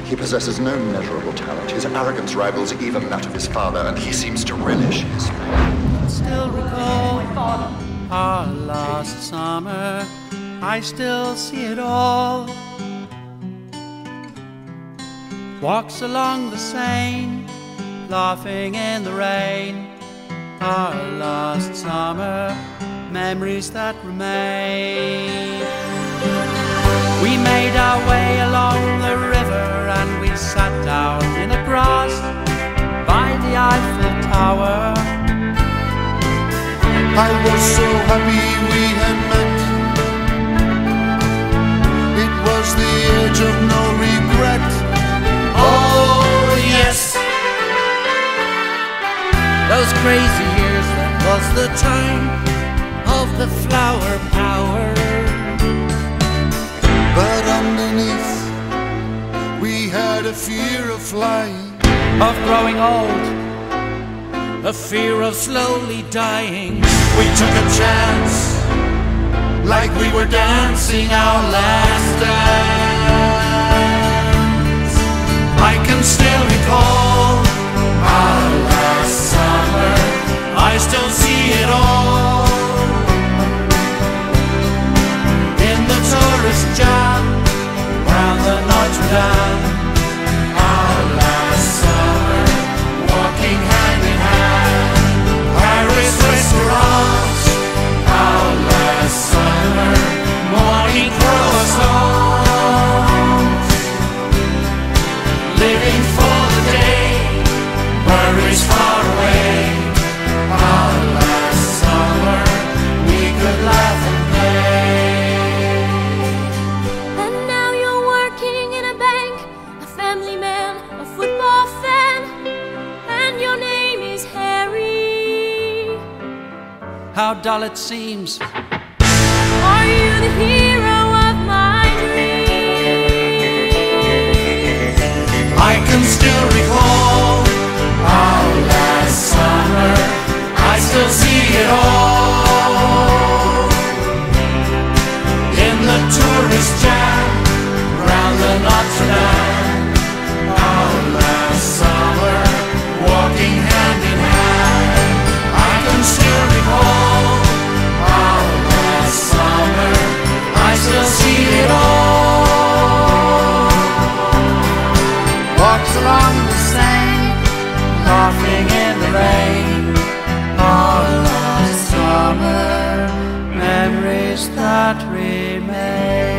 He possesses no measurable talent. His arrogance rivals even that of his father, and he seems to relish his fame. Still recall our last summer. I still see it all. Walks along the Seine, laughing in the rain. Our last summer, memories that remain. We made our way along the river and we sat down in the grass by the Eiffel Tower. I was so happy we had met. It was the age of no regret. Oh yes, those crazy years, that was the time of the flower power. But underneath we had a fear of flying, of growing old, a fear of slowly dying. We took a chance, like we were dancing our last dance. I can still recall our last summer. I still see it all in the tourist jam round the Notre Dame. Our last summer, walking hand in hand, Paris restaurants. Our last summer, morning croissants, living for the day, worries far away. Our last summer, we could laugh and play. And now you're working in a bank, a family man, a football fan, and your name is Harry. How dull it seems. Are you the hero of my dreams? I can still recall our last summer. I still see it all in the tourist jam round the Notre Dame. Our last summer, walking hand in hand. I can still recall our last summer. I still see it all. Walks along the Seine, laughing in the rain. Our last summer, memories that remain.